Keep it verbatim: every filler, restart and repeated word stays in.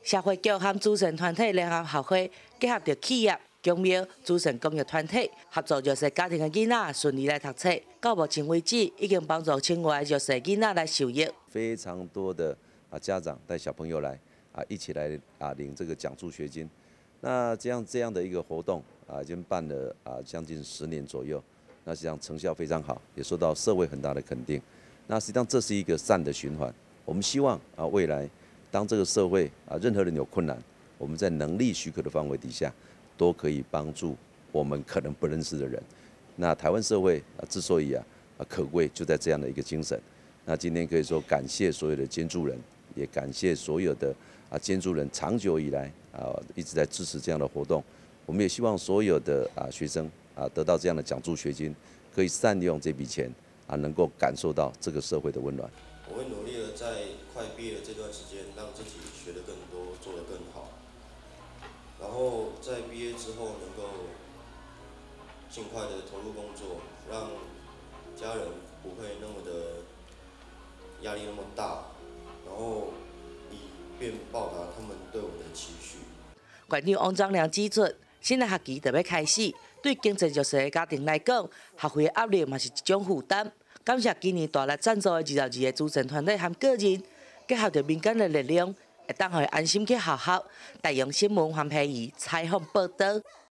社会局和主神团体联合校会结合着企业、公庙、主神公益团体合作，弱势家庭的囡仔顺利来读册。到目前为止，已经帮助千外弱势囡仔来受益。 非常多的啊家长带小朋友来啊一起来啊领这个奖助学金。那这样这样的一个活动啊，已经办了啊将近十年左右。那实际上成效非常好，也受到社会很大的肯定。那实际上这是一个善的循环。我们希望啊未来当这个社会啊任何人有困难，我们在能力许可的范围底下，都可以帮助我们可能不认识的人。那台湾社会啊之所以啊啊可贵，就在这样的一个精神。那今天可以说感谢所有的捐助人，也感谢所有的啊捐助人长久以来啊一直在支持这样的活动。我们也希望所有的啊学生啊得到这样的奖助学金，可以善用这笔钱啊，能够感受到这个社会的温暖。 我会努力的在快毕业的这段时间，让自己学得更多，做得更好。然后在毕业之后，能够尽快的投入工作，让家人不会那么的压力那么大，然后以便报答他们对我的期许。 馆长王章良指出，新的学期就要开始，对经济弱势的家庭来讲，学费的压力嘛是一种负担。感谢今年大力赞助的二十二个主持团体和个人，结合着民间的力量，会当互伊安心去学校。大洋新闻黄培仪采访报道。